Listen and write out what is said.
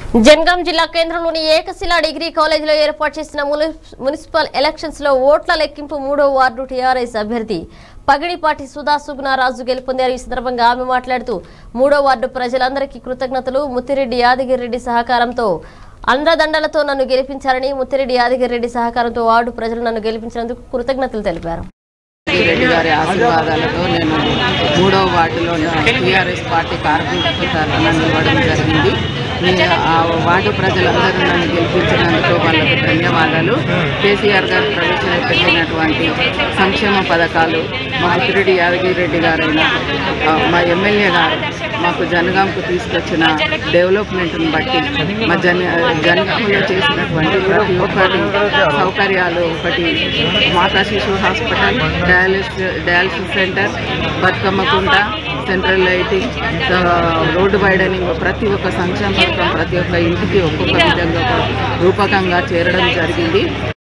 జనగాం జిల్లా కేంద్రంలోని ఏకశిలా డిగ్రీ కాలేజీలో ఏర్పాటు చేసిన మున్సిపల్ ఎలక్షన్స్ లో ఓట్ల లెక్కింపు 3వ వార్డు టీఆర్ఎస్ అభ్యర్థి పగిడిపాటి సుధా సుగుణారాజు గెలుపొందారు। ఈ సందర్భంగా ఆమె మాట్లాడుతూ 3వ వార్డు ప్రజలందరికీ కృతజ్ఞతలు, ముత్తిరెడ్డి యాదగిరిరెడ్డి సహకారంతో అండదండలతో నన్ను గెలిపించారని, ముత్తిరెడ్డి యాదగిరిరెడ్డి సహకారంతో వార్డు ప్రజలు నన్ను గెలిపించినందుకు కృతజ్ఞతలు తెలిపారు। రెడ్డి గారి ఆశీర్వాదాలతో నేను 3వ వార్డులో టీఆర్ఎస్ పార్టీ కార్యకర్తలను నిలవడం జరిగింది। ఆ వార్డు ప్రజలందరూ నన్ను గెలిపించినందుకు వాళ్ళకు ధన్యవాదాలు। కేసీఆర్ గారు ప్రవేశపెట్టినటువంటి సంక్షేమ పథకాలు, మా ముత్తిరెడ్డి యాదగిరిరెడ్డి గారైన మా ఎమ్మెల్యే గారు మాకు జనగాంకు తీసుకొచ్చిన డెవలప్మెంట్ని బట్టి మా జనగాంలో చేసినటువంటి ప్రతి ఒక్కటి సౌకర్యాలు, ఒకటి మాతా శిశు హాస్పిటల్, డయాలసిస్ సెంటర్, బతుకమ్మ కుంట, సెంట్రల్ లైటింగ్, రోడ్డు వైడనింగ్, ప్రతి ఒక్క సంక్షేమ పథకం ప్రతి ఒక్క ఇంటికి ఒక్కొక్క విధంగా రూపకంగా చేరడం జరిగింది।